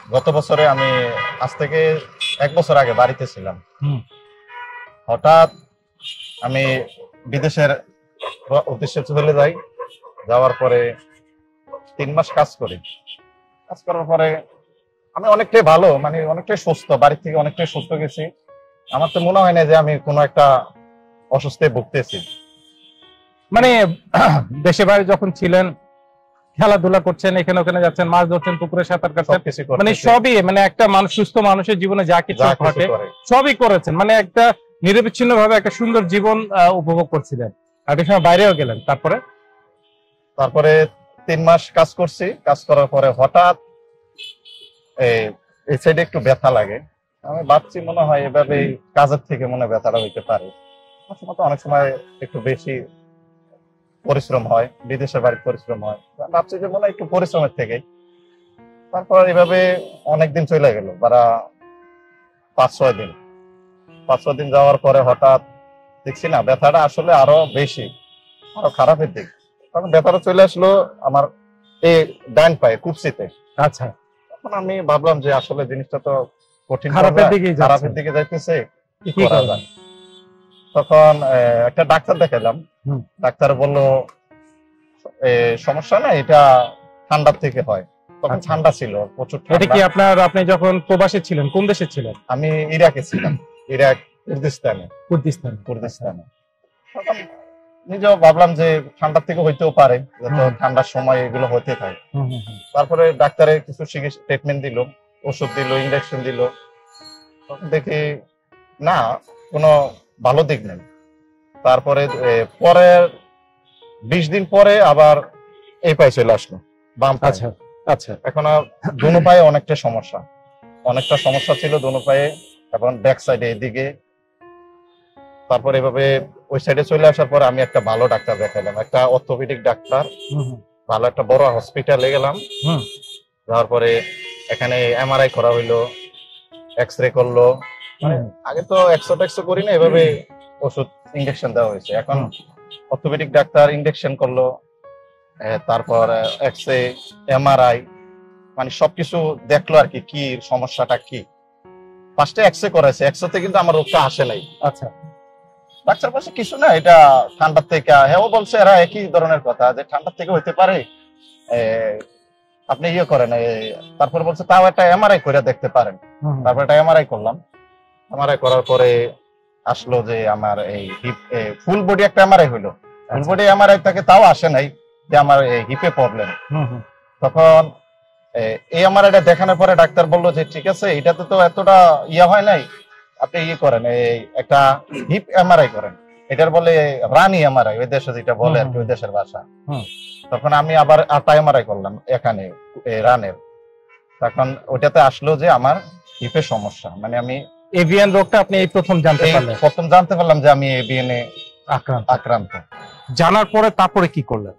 গত বছরে আমি আজ থেকে 1 বছর আগে বাড়িতে ছিলাম। হঠাৎ আমি বিদেশের উদ্দেশ্যে চলে যাই। যাওয়ার পরে 3 মাস কাজ করি। কাজ করার পরে আমি অনেকটাই ভালো, মানে অনেকটাই সুস্থ, বাড়ি থেকে অনেকটাই সুস্থ গেছি। আমার তো মনে হয় না যে আমি কোনো একটা অসুস্থতায় ভুগতেছি। মানে দেশে বাইরে যখন ছিলেন, খেলাধুলা করছেন, এখানে ওখানে যাচ্ছেন, মাছ ধরছেন, পুকুরে সাঁতার কাটছেন, মানে সবই, মানে একটা মানুষ, সুস্থ মানুষের জীবনে যা কিছু ঘটে সবই করেছেন, মানে একটা নিরবিচ্ছিন্ন ভাবে একটা সুন্দর জীবন উপভোগ করছিলেন। আর এই সময় বাইরেও গেলেন। তারপরে 3 মাস কাজ করছি। কাজ করার পরে হঠাৎ এই সাইডে একটু ব্যথা লাগে। আমি ভাবছি মনে হয় এভাবে কাজের থেকে মনে হয় ব্যথাটা হইতে পারে। অনেক সময় একটু বেশি পরিশ্রম হয়, বিদেশের বাড়ির পরিশ্রম হয়, ভাবছি যে মনে হয় একটু পরিশ্রমের থেকে। তারপর এভাবে অনেকদিন চলে গেল, 5-6 দিন। 5-6 দিন যাওয়ার পরে হঠাৎ দেখছি না ব্যথাটা আসলে আরো বেশি, আরো খারাপের দিক। তখন ব্যথাটা চলে আসলো আমার এই ডান পায়ে, কুপসিতে। আচ্ছা, তখন আমি ভাবলাম যে আসলে জিনিসটা তো কঠিন, খারাপের দিকে যাইতেছে, কি করা যায়। তখন একটা ডাক্তার দেখালাম। ডাক্তার বললো সমস্যা না, এটা ঠান্ডার থেকে হয়। তখন ঠান্ডা ছিল প্রচুর। এটা কি আপনি যখন প্রবাসী ছিলেন, কোন দেশে ছিলেন? আমি ইরাকে ছিলাম, ইরাক কুর্দিস্তানে। তখন নিজেও ভাবলাম যে ঠান্ডার থেকে হইতেও পারে, যত ঠান্ডার সময় এগুলো হতে থাকে। তারপরে ডাক্তারের কিছু ট্রিটমেন্ট দিল, ওষুধ দিল, ইনজেকশন দিল। দেখি না কোনো ভালো দিক নেই। তারপরে পরের 20 দিন পরে আবার এই পায়ে চলে আসলো, বাম পায়ে। আচ্ছা, এখন দোনো পায়ে অনেকটা সমস্যা ছিল দোনো পায়ে, এবং ব্যাক সাইডে এদিকে। তারপর এভাবে ওই সাইডে চলে আসার পর আমি একটা ভালো ডাক্তার দেখালাম, একটা অর্থোপেডিক ডাক্তার। ভালো একটা বড় হসপিটালে গেলাম। যাওয়ার পরে এখানে এমআরআই করা হইলো, এক্সরে করলো। আগে তো এক্সো করি না, এভাবে ওষুধ ইনজেকশন দেওয়া হয়েছে। এখন অর্থোপেডিক ডাক্তার ইনজেকশন করলো, তারপর এক্সরে, এমআরআই, মানে সবকিছু দেখলো আর কি, কি সমস্যাটা কি। ফার্স্টে এক্সরে করেছে, এক্সরেতে কিন্তু আমার রোগটা আসে নাই। আচ্ছা, ডাক্তার বলছে কিছু না, এটা ঠান্ডার থেকে। হ্যাঁ, ও বলছে এরা একই ধরনের কথা, যে ঠান্ডার থেকে হইতে পারে, আপনি ইয়ে করেন। তারপর বলছে তাও একটা এমআরআই করে দেখতে পারেন। তারপর একটা এমআরআই করলাম। এমআরআই করার পরে আসলো যে আমার এই হিপ, ফুল বডি একটা এমআরআই হইলো। ফুল বডি এমআরআই থেকে তাও আসে নাই যে আমার এই হিপে প্রবলেম। তখন এই এমআরআইটা দেখানোর পরে ডাক্তার বললো যে ঠিক আছে, এটাতে তো এতটা ইয়ে হয় নাই, আপনি ইয়ে করেন, এই একটা হিপ এমআরআই করেন। এটার বলে রানি এমআরআই, ওই দেশে যেটা বলে আর কি, ওই দেশের ভাষা। তখন আমি আবার 8টা এমআরআই করলাম এখানে রানের। তখন ওটাতে আসলো যে আমার হিপে সমস্যা, মানে আমি এভিয়ান রোগটা আপনি এই প্রথম জানতে পারলাম যে আমি এভিয়ান এ আক্রান্ত। জানার পরে তারপরে কি করলেন?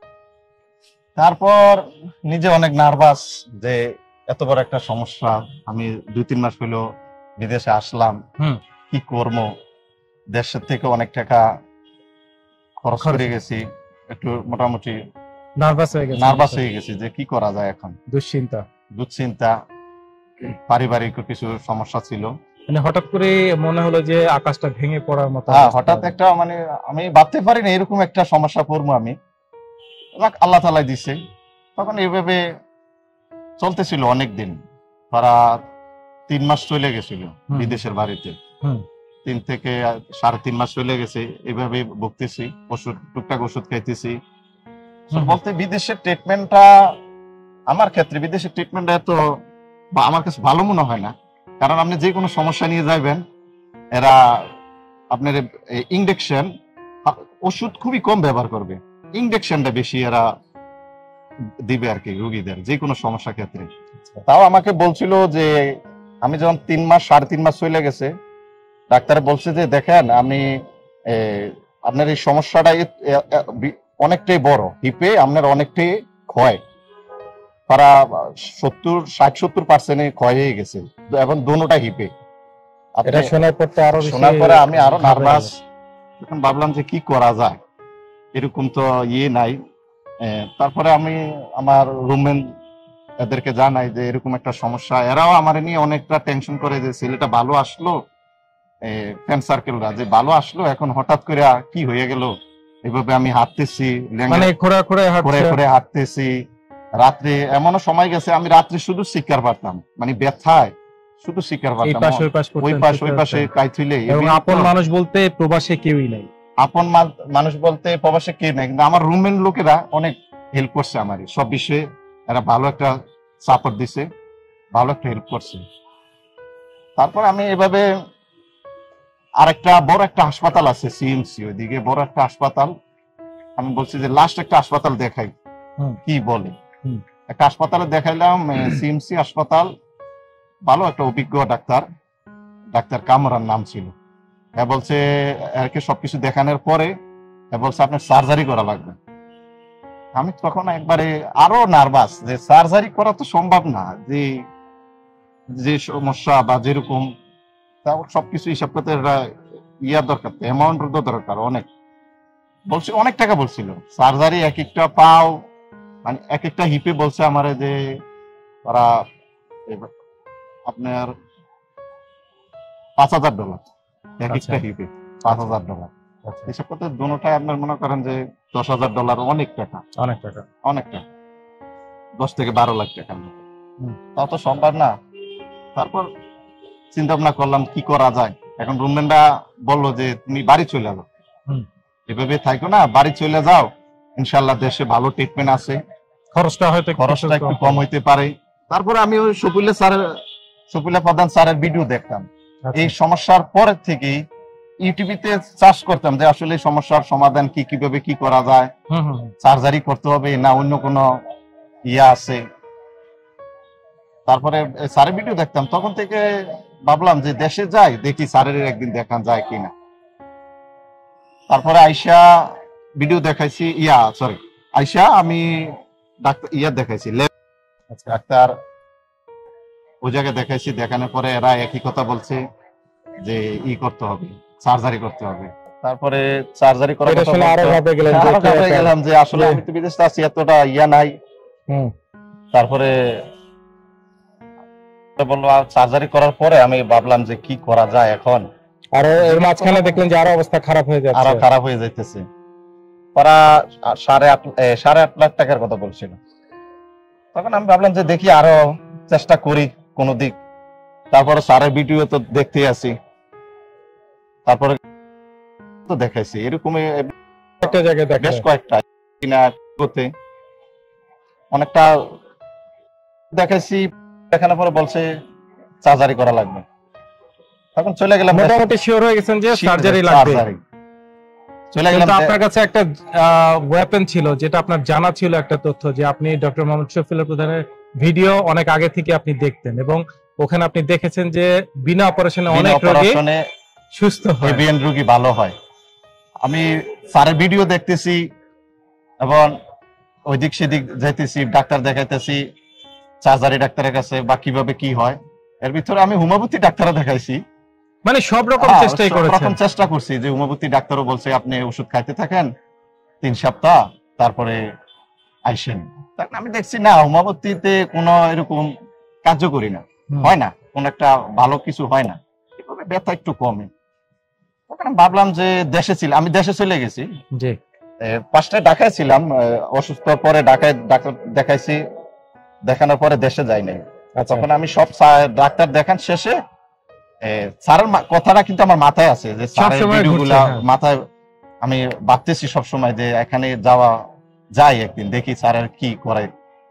তারপর নিজে অনেক নার্ভাস যে এত বড় একটা সমস্যা, আমি 2-3 মাস হলো বিদেশে আসলাম, কি করব। দেশের থেকে অনেক টাকা খরচ করে গেছি, একটু মোটামুটি নার্ভাস হয়ে গেছি যে কি করা যায় এখন। দুশ্চিন্তা, পারিবারিক কিছু সমস্যা ছিল। মানে হঠাৎ করে মনে হলো যে আকাশটা ভেঙে পড়ার মতো। হঠাৎ একটা, মানে আমি ভাবতে পারি না এরকম একটা সমস্যা পড়বো আমি, আল্লাহ তাআলা দিছে। তখন এইভাবে চলতেছিল অনেকদিন, প্রায় 3 মাস চলে গেছিল বিদেশের বাড়িতে। 3 থেকে 3.5 মাস চলে গেছে, এইভাবে ভুগতেছি, টুকটাক ওষুধ খাইতেছি। বলতে বিদেশের ট্রিটমেন্টটা, আমার ক্ষেত্রে বিদেশের ট্রিটমেন্টটা এত আমার কাছে ভালো মনে হয় না। কারণ আপনি যে কোনো সমস্যা নিয়ে যাবেন, এরা আপনার ইনজেকশন, ওষুধ খুবই কম ব্যবহার করবে, ইনজেকশনটা বেশি এরা দিবে আর কি রোগীদের যে কোনো সমস্যা ক্ষেত্রে। তাও আমাকে বলছিল যে আমি যখন 3.5 মাস চলে গেছে, ডাক্তার বলছে যে দেখেন আমি আপনার এই সমস্যাটা অনেকটাই বড়, হিপে আপনার অনেকটাই ক্ষয়, প্রায় 60-70% ক্ষয় হয়ে গেছে, এবং দোনোটা হিপে। শোনার পরে আমি আরো নার্ভাস। তখন ভাবলাম যে কি করা যায়, এরকম তো ইয়ে নাই। তারপরে আমি আমার রুমমেট এদেরকে জানাই যে এরকম একটা সমস্যা, এরাও আমার নিয়ে অনেকটা টেনশন করে যে ছেলেটা ভালো আসলো, ফ্রেন্ড সার্কেলরা যে ভালো আসলো, এখন হঠাৎ করে কি হয়ে গেল। এভাবে আমি হাঁটতেছি, মানে ঘোরা ঘুরে ঘুরে ঘুরে হাঁটতেছি, রাত্রে এমনও সময় গেছে আমি রাত্রে শুধু শিকার পারতাম, মানে ব্যথায় শুধু শিকার পারতাম, ওই পাশে কাইথুলে। এবং আপন মানুষ বলতে প্রবাসে কেউই নাই, আপন মানুষ বলতে প্রবাসে কেউ নাই, কিন্তু আমার রুমের লোকেরা অনেক হেল্প করছে আমারই সব বিষয়ে, এরা ভালো একটা সাপোর্ট দিছে, ভালো একটা হেল্প করছে। তারপর আমি এভাবে আরেকটা বড় একটা হাসপাতাল আছে সিএমসি, ওইদিকে বড় একটা হাসপাতাল, আমি বলছি যে লাস্ট একটা হাসপাতাল দেখাই, কি বলে। একটা হাসপাতালে দেখাইলাম, সিএমসি হাসপাতাল, ভালো একটা অভিজ্ঞ ডাক্তার কামরান নাম ছিল। হ্যাঁ বলছে এরকে সবকিছু দেখানোর পরে বলছে আপনার সার্জারি করা লাগবে। আমি তখন একবারে আরো নার্ভাস যে সার্জারি করা তো সম্ভব না, যে সমস্যা বা যেরকম সবকিছু হিসাব করতে ইয়ার দরকার, অ্যামাউন্ট দরকার অনেক, বলছে অনেক টাকা বলছিল। সার্জারি এক একটা পাও, মানে এক একটা হিপে বলছে আমারে যে তারা আপনার $5,000 এক একটা হিপে, $5,000। হিসাব করতে দুটোটাই আপনার মনে করেন যে $10,000, অনেক টাকা, অনেক টাকা, অনেক টাকা, 10 থেকে 12 লাখ টাকা। তাও তো সম্ভব না। তারপর চিন্তা ভাবনা করলাম কি করা যায়। এখন রুমমেটরা বললো যে তুমি বাড়ি চলে যাও, এভাবে থাকো না, বাড়ি চলে যাও, ইনশাল্লাহ দেশে ভালো ট্রিটমেন্ট আছে, খরচটা একটু কম হইতে পারে। তারপরে আমি ওই শফিউল্লাহ প্রধান স্যারের ভিডিও দেখতাম, এই সমস্যার পরের থেকে ইউটিউবে সার্চ করতাম যে আসলে এই সমস্যার সমাধান কি, কিভাবে কি করা যায়, সার্জারি করতে হবে না অন্য কোনো ইয়া আছে। তারপরে স্যারের ভিডিও দেখতাম, তখন থেকে ভাবলাম যে দেশে যাই, দেখি স্যারের একদিন দেখান যায় কিনা। তারপরে আইসা ভিডিও দেখাইছি, আইসা আমি ডাক্তার দেখাইছি, ডাক্তার ওই জায়গায় দেখাইছি। দেখানোর পরে এরা একই কথা বলছে যে করতে হবে, সার্জারি করতে হবে। তারপরে সার্জারি করার কথা গেলাম যে আসলে আমি তো বিদেশে আছি, এতটা ইয়া নাই। তারপরে বললো সার্জারি করার পরে আমি ভাবলাম যে কি করা যায় এখন, আরো এর মাঝখানে দেখলেন যে আরো অবস্থা খারাপ হয়ে যাচ্ছে, আরো খারাপ হয়ে যাইতেছে। ওরা 8.5 লাখ টাকার কথা বলছিল। তখন আমি ভাবলাম যে দেখি আরো চেষ্টা করি কোন দিক। তারপরে স্যারের ভিডিও তো দেখতে আসি, তারপরে তো দেখাইছি এরকম একটা জায়গায় বেশ কয়েকটা অনেকটা দেখাইছি। দেখানোর পরে বলছে সার্জারি করা লাগবে। তখন চলে গেলাম, মোটামুটি শিওর হয়ে গেছেন যে সার্জারি লাগবে। চলে গেলাম। আপনার কাছে একটা ওয়েপন ছিল, যেটা আপনার জানা ছিল, একটা তথ্য যে আপনি ডক্টর মোহাম্মদ শফিউল্লাহ প্রধানের ভিডিও অনেক আগে থেকে আপনি দেখতেন, এবং ওখানে আপনি দেখেছেন যে বিনা অপারেশনে অনেক রোগী সুস্থ হয়, এভিএন রোগী ভালো হয়। আমি স্যারের ভিডিও দেখতেছি এবং ওইদিক সেদিক যাইতেছি, ডাক্তার দেখাইতেছি, সার্জারি ডাক্তারের কাছে বা কিভাবে কি হয়। এর ভিতরে আমি হোমিওপ্যাথি ডাক্তারও দেখাইছি, মানে সব রকম চেষ্টা করছি। যে হোমিওপ্যাথি ডাক্তারও বলছে আপনি ওষুধ খাইতে থাকেন 3 সপ্তাহ, তারপরে আইসেন। আমি দেখছি না, হোমিওপ্যাথিতে কোনো এরকম কার্যকরী না, হয় না, কোন একটা ভালো কিছু হয় না, ব্যথা একটু কমে। ভাবলাম যে দেশে ছিলাম, আমি দেশে চলে গেছি। ফার্স্টে ঢাকায় ছিলাম, অসুস্থ, পরে ঢাকায় ডাক্তার দেখাইছি, দেখানোর পরে দেশে যাই নাই। তখন আমি সব ডাক্তার দেখান শেষে স্যারের কথাটা কিন্তু আমার মাথায় আছে, যে স্যারের ভিডিওগুলা মাথায় আমি ভাবতেছি সবসময় যে এখানে যাই একদিন, দেখি স্যারের কি করে।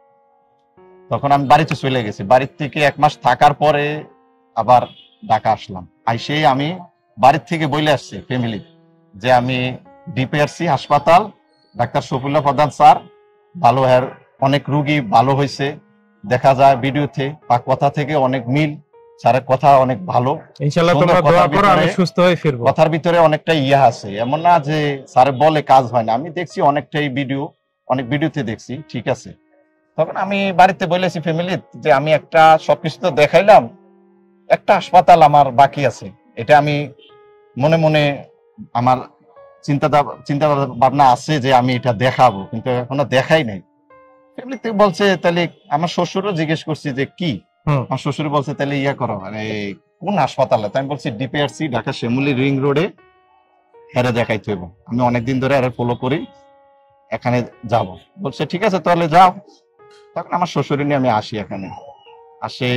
তখন আমি বাড়িতে চলে গেছি। বাড়ির থেকে 1 মাস থাকার পরে আবার ঢাকা আসলাম। আইসে আমি বাড়ির থেকে বলে আসছি ফ্যামিলি যে আমি ডিপিআরসি হাসপাতাল, ডাক্তার শফিউল্লাহ প্রধান স্যার ভালো, অনেক রোগী ভালো হয়েছে, দেখা যায় ভিডিওতে বা কথা থেকে অনেক মিল, স্যারের কথা অনেক ভালো, ইনশাআল্লাহ তোমরা দোয়া করো আমি সুস্থ হয়ে ফিরবো। কথার ভিতরে অনেকটা ইয়া আছে, এমন না যে স্যার বলে কাজ হয় না। আমি দেখছি অনেকটাই অনেক ভিডিওতে দেখছি, ঠিক আছে। তখন আমি বাড়িতে বলেছি ফ্যামিলি যে আমি একটা সবকিছু তো দেখাইলাম, একটা হাসপাতাল আমার বাকি আছে, এটা আমি মনে মনে আমার চিন্তা ভাবনা আছে যে আমি এটা দেখাবো, কিন্তু এখনো দেখাই নাই। ফ্যামিলিতে বলছে তাহলে, আমার শ্বশুরও জিজ্ঞেস করছি যে কি, হুম। আমার শ্বশুর বলছে তাহলে ইয়া করো, মানে কোন হাসপাতালে, তাই আমি বলছি ডিপিআরসি ঢাকা শ্যামলী রিং রোডে, হেরে দেখাইতে হইব, আমি অনেকদিন ধরে হেরে ফলো করি, এখানে যাব। বলছে ঠিক আছে তাহলে যাও। তখন আমার শ্বশুর নিয়ে আমি আসি, এখানে আসে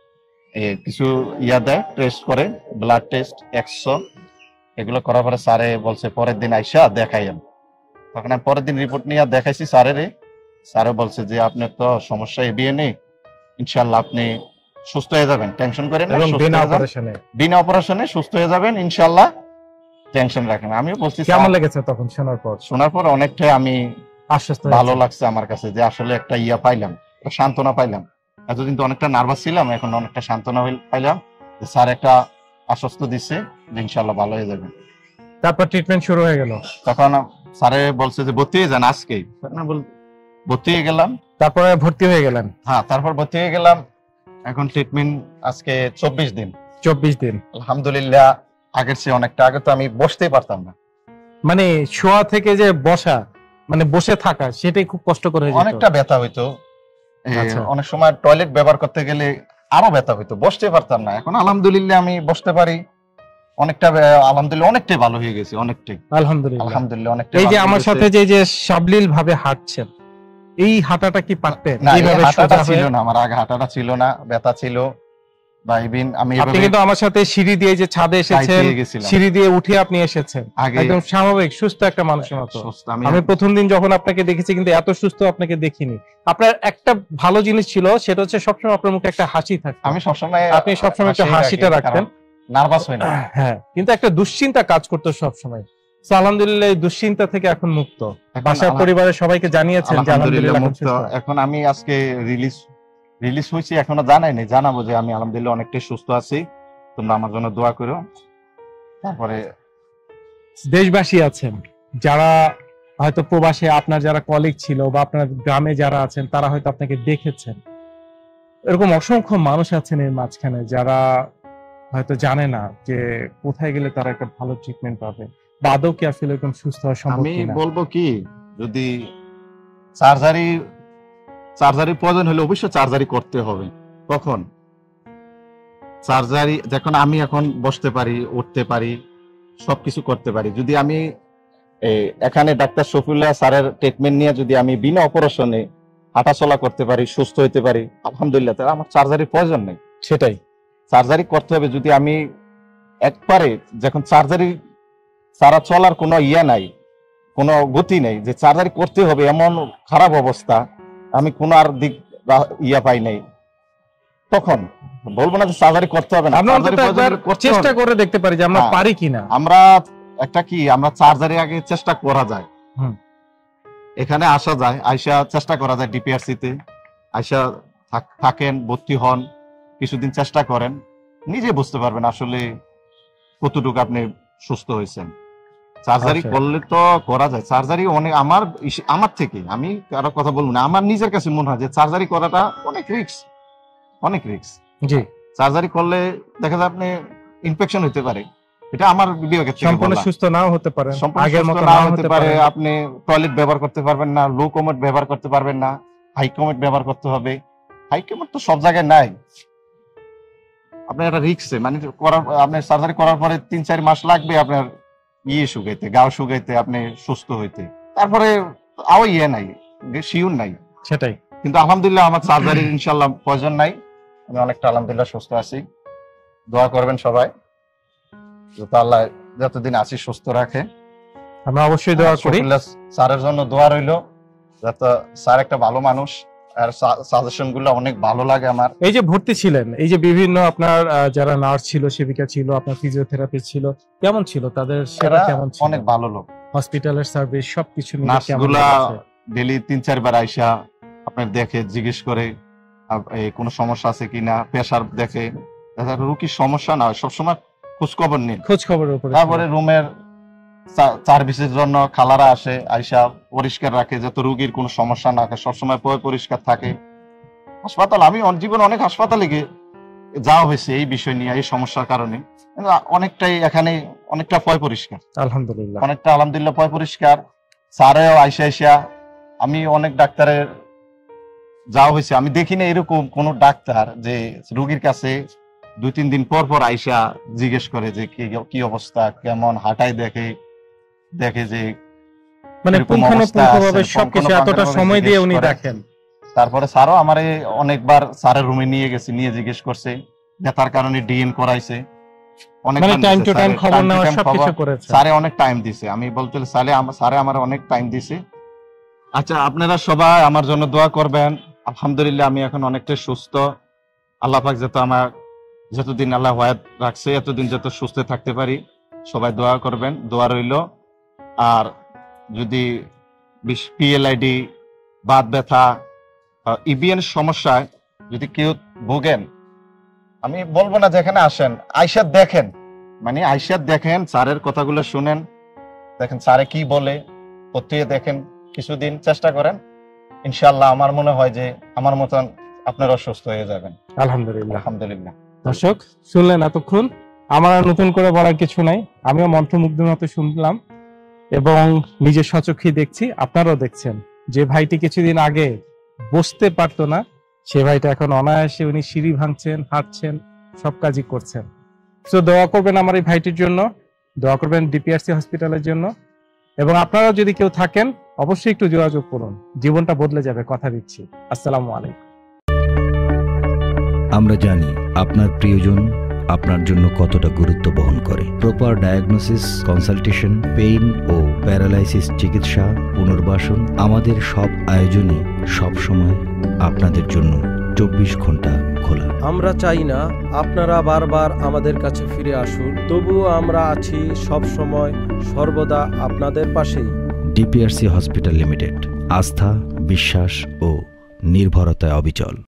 কিছু ইয়া দেয়, টেস্ট করে, ব্লাড টেস্ট, এক্সো, এগুলো করার পরে স্যারে বলছে পরের দিন আইসা দেখাইয়েন। তখন আমি পরের দিন রিপোর্ট নিয়ে দেখাইছি স্যারেরে। স্যারও বলছে যে আপনার তো সমস্যা এবিএ নেই, ইনশাল্লাহ আপনি সুস্থ হয়ে যাবেন, টেনশন করেন না, এবং সুস্থ বিনা হয়ে যাবেন। অপারেশনে বিনা অপারেশনে সুস্থ হয়ে যাবেন ইনশাল্লাহ, টেনশন রাখেন। আমিও বলছি কেমন স্যার, লেগেছে তখন শোনার পর? শোনার পর অনেকটাই আমি আশ্বস্ত ভালো হয়েছেন? লাগছে আমার কাছে, যে আসলে একটা ইয়া পাইলাম, একটা সান্ত্বনা পাইলাম। এতদিন তো অনেকটা নার্ভাস ছিলাম, এখন অনেকটা সান্ত্বনা পাইলাম, যে স্যার একটা আশ্বস্ত দিচ্ছে যে ইনশাল্লাহ ভালো হয়ে যাবে। তারপর ট্রিটমেন্ট শুরু হয়ে গেল? তখন স্যারে বলছে যে ভর্তি হয়ে যান আজকেই। ভর্তি হয়ে গেলাম। তারপরে ভর্তি হয়ে গেলেন? হ্যাঁ, তারপর ভর্তি হয়ে গেলাম। এখন ট্রিটমেন্ট আজকে 24 দিন। 24 দিন। আলহামদুলিল্লাহ, আগের চেয়ে অনেকটা, আগে তো আমি বসতেই পারতাম না, মানে শোয়া থেকে যে বসা, মানে বসে থাকা, সেটাই খুব কষ্টকর হয়ে যেত? অনেকটা ব্যথা হইতো। আচ্ছা। অনেক সময় টয়লেট ব্যবহার করতে গেলে আরো ব্যথা হইতো, বসতে পারতাম না। এখন আলহামদুলিল্লাহ আমি বসতে পারি, অনেকটা আলহামদুলিল্লাহ অনেকটাই ভালো হয়ে গেছে, অনেকটাই আলহামদুলিল্লাহ। আলহামদুলিল্লাহ অনেকটাই এই যে ভালো আমার হয়ে সাথে গেছে। যে সাবলীল ভাবে হাঁটছেন, এই হাঁটাটা কি পারতেন? না, এই এইভাবে হাঁটাটা সোজা ছিল হয়ে? না, আমার আগে হাঁটাটা ছিল না, ব্যথা ছিল, বা ইভিন আমি আপনি এভাবে কিন্তু আমার সাথে সিঁড়ি দিয়ে যে ছাদে এসেছেন, চাইতে গেছিলাম। সিঁড়ি দিয়ে উঠে আপনি এসেছেন, আগে একদম স্বাভাবিক সুস্থ একটা মানুষের মতো। সুস্থ আমি প্রথম দিন যখন আপনাকে দেখেছি কিন্তু এত সুস্থ আপনাকে দেখিনি। আপনার একটা ভালো জিনিস ছিল, সেটা হচ্ছে সবসময় আপনার মুখে একটা হাসি থাকতো। আমি সবসময়, আপনি সবসময় একটা হাসিটা রাখতেন, নার্ভাস হই না। হ্যাঁ, কিন্তু একটা দুশ্চিন্তা কাজ করতো সবসময়। তো আলহামদুলিল্লাহ এই দুশ্চিন্তা থেকে এখন মুক্ত। এখন বাসার পরিবারের সবাইকে জানিয়েছেন যে আলহামদুলিল্লাহ আলহামদুলিল্লাহ মুক্ত। এখন আমি আজকে রিলিজ হয়েছি, এখনো জানাই নাই, জানাবো যে আমি আলহামদুলিল্লাহ অনেকটাই সুস্থ আছি, তোমরা আমার জন্য দোয়া করো। তারপরে দেশবাসী আছেন যারা হয়তো প্রবাসে, আপনার যারা কলিগ ছিল বা আপনার গ্রামে যারা আছেন, তারা হয়তো আপনাকে দেখেছেন, এরকম অসংখ্য মানুষ আছেন এর মাঝখানে যারা হয়তো জানে না যে কোথায় গেলে তারা একটা ভালো ট্রিটমেন্ট পাবে, বা আদৌ কি আসলে এরকম সুস্থ হওয়া সম্ভব আমি কিনা। বলবো কি, যদি সার্জারি প্রয়োজন হলে অবশ্যই সার্জারি করতে হবে। কখন সার্জারি, যখন আমি এখন বসতে পারি, উঠতে পারি, সবকিছু করতে পারি, যদি আমি এখানে ডাক্তার শফিউল্লাহ স্যারের ট্রিটমেন্ট নিয়ে যদি আমি বিনা অপারেশনে হাঁটাচলা করতে পারি, সুস্থ হইতে পারি, আলহামদুলিল্লাহ, তাহলে আমার সার্জারির প্রয়োজন নেই। সেটাই, সার্জারি করতে হবে যদি আমি একবারে, যখন সার্জারি সারা চলার কোনো ইয়া নাই, কোনো গতি নেই, যে সার্জারি করতে হবে এমন খারাপ অবস্থা, আমি কোনো আর দিক ইয়া পাই নাই, তখন বলবো না যে সার্জারি করতে হবে না। আমরা অন্তত একবার চেষ্টা করে দেখতে পারি যে আমরা পারি কিনা। আমরা একটা কি, আমরা সার্জারি আগে চেষ্টা করা যায়, এখানে আসা যায়, আইসা চেষ্টা করা যায়, ডিপিআরসি তে আইসা থাকেন, ভর্তি হন, কিছুদিন চেষ্টা করেন, নিজে বুঝতে পারবেন আসলে কতটুকু আপনি সুস্থ হয়েছেন। সার্জারি করলে তো করা যায়, সার্জারি অনেক, আমার থেকে, আমি কারো কথা বলবো না, আমার নিজের কাছে মনে হয় যে সার্জারি করাটা অনেক রিস্ক, অনেক রিস্ক। জি, সার্জারি করলে দেখা যায় আপনি ইনফেকশন হতে পারে, এটা আমার বিবেকের থেকে সম্পূর্ণ বলা। সুস্থ নাও হতে পারে, সম্পূর্ণ আগের সুস্থ মতো নাও নাও হতে পারে, আপনি টয়লেট ব্যবহার করতে পারবেন না, লো কমেট ব্যবহার করতে পারবেন না, হাই কমেট ব্যবহার করতে হবে। হাই কমেট তো সব জায়গায় নাই, আপনার একটা রিস্ক, মানে আপনার সার্জারি করার পরে 3-4 মাস লাগবে আপনার শুকাইতে, গাও শুকাইতে, আপনি সুস্থ হইতে, তারপরে আও নাই, শিওর নাই। সেটাই, কিন্তু আলহামদুলিল্লাহ আমার সার্জারি ইনশাল্লাহ প্রয়োজন নাই, আমি অনেকটা আলহামদুলিল্লাহ সুস্থ আছি। দোয়া করবেন সবাই, যাতে আল্লাহ যতদিন আছি সুস্থ রাখে। আমরা অবশ্যই দোয়া করি। স্যারের জন্য দোয়া রইল, যাতে স্যার একটা ভালো মানুষ, আর সাজেশন গুলো অনেক ভালো লাগে আমার। এই যে ভর্তি ছিলেন, এই যে বিভিন্ন আপনার যারা নার্স ছিল, সেবিকা ছিল, আপনার ফিজিওথেরাপিস্ট ছিল, কেমন ছিল তাদের সেবা? কেমন ছিল? অনেক ভালো লোক, হসপিটালের সার্ভিস সবকিছু মিলে নার্স কেমন গুলা লেগেছে? ডেইলি 3-4 বার আইসা আপনার দেখে, জিজ্ঞেস করে কোনো সমস্যা আছে কিনা, প্রেসার দেখে, রোগীর সমস্যা না হয় সবসময় খোঁজ খবর নিন, খোঁজ খবরের উপরে। তারপরে রুমের সার্ভিসের জন্য খালারা আসে, আইসা পরিষ্কার রাখে, যাতে রোগীর কোনো সমস্যা না থাকে, সবসময় পরিষ্কার থাকে। হাসপাতাল, আমি জীবনে অনেক হাসপাতালে যাওয়া হয়েছে এই বিষয় নিয়ে, এই সমস্যার কারণে, অনেকটাই এখানে অনেকটা পরিষ্কার, আলহামদুলিল্লাহ, অনেকটা আলহামদুলিল্লাহ পরিষ্কার। স্যারেও আইসা আমি অনেক ডাক্তারের যাওয়া হয়েছে, আমি দেখি না এরকম কোন ডাক্তার যে রোগীর কাছে 2-3 দিন পর পর আইসা জিজ্ঞেস করে যে কি অবস্থা, কেমন, হাঁটায় দেখে যে মানে এরকম পুঙ্খানুপুঙ্খভাবে অবস্থা আছে, সবকিছু এতটা সময় দিয়ে উনি জিজ্ঞেস করে। দেখেন। তারপরে স্যারও আমারে অনেকবার স্যারের রুমে নিয়ে গেছে, নিয়ে জিজ্ঞেস করছে, ব্যথার কারণে ডিএন করাইছে, অনেক মানে টাইম টু টাইম খবর নেওয়া time সবকিছু খবর। করেছে। স্যারে অনেক টাইম দিছে, আমি বলতে স্যারে আমার অনেক টাইম দিছে। আচ্ছা, আপনারা সবাই আমার জন্য দোয়া করবেন। আলহামদুলিল্লাহ আমি এখন অনেকটা সুস্থ। আল্লাহ পাক যতদিন আল্লাহ হায়াত রাখছে এতদিন যত সুস্থ থাকতে পারি, সবাই দোয়া করবেন, দোয়া রইল। আর যদি পিএলআইডি, বাত ব্যথা, ইবিএন সমস্যায় যদি কেউ ভোগেন, আমি বলবো না যেখানে আসেন, আইসা দেখেন, মানে আইসা দেখেন, স্যারের কথাগুলো শুনেন, দেখেন স্যারে কি বলে, প্রত্যেকে দেখেন, কিছুদিন চেষ্টা করেন, ইনশাআল্লাহ আমার মনে হয় যে আমার মতন আপনারা সুস্থ হয়ে যাবেন। আলহামদুলিল্লাহ। আলহামদুলিল্লাহ। দর্শক শুনলেন এতক্ষণ, আমার আর নতুন করে বলার কিছু নাই, আমিও মন্ত্রমুগ্ধের মতো শুনলাম এবং নিজের স্বচক্ষে দেখছি, আপনারাও দেখছেন যে ভাইটি কিছুদিন আগে বসতে পারতো না, সে ভাইটা এখন অনায়াসে উনি সিঁড়ি ভাঙছেন, হাঁটছেন, সব কাজই করছেন। তো দোয়া করবেন আমার এই ভাইটির জন্য, দোয়া করবেন ডিপিআরসি হসপিটালের জন্য, এবং আপনারা যদি কেউ থাকেন অবশ্যই একটু যোগাযোগ করুন, জীবনটা বদলে যাবে, কথা দিচ্ছি। আসসালামু আলাইকুম। আমরা জানি আপনার প্রিয়জন আপনার জন্য কতটা গুরুত্ব বহন করে। প্রপার ডায়াগনোসিস, কনসালটেশন, পেইন ও প্যারালাইসিস চিকিৎসা, পুনর্বাসন, আমাদের সব আয়োজনই সবসময় আপনাদের জন্য 24 ঘন্টা খোলা। আমরা চাই না আপনারা বারবার আমাদের কাছে ফিরে আসুন, তবুও আমরা আছি সব সময় সর্বদা আপনাদের পাশেই। ডিপিআরসি হসপিটাল লিমিটেড, আস্থা, বিশ্বাস ও নির্ভরতায় অবিচল।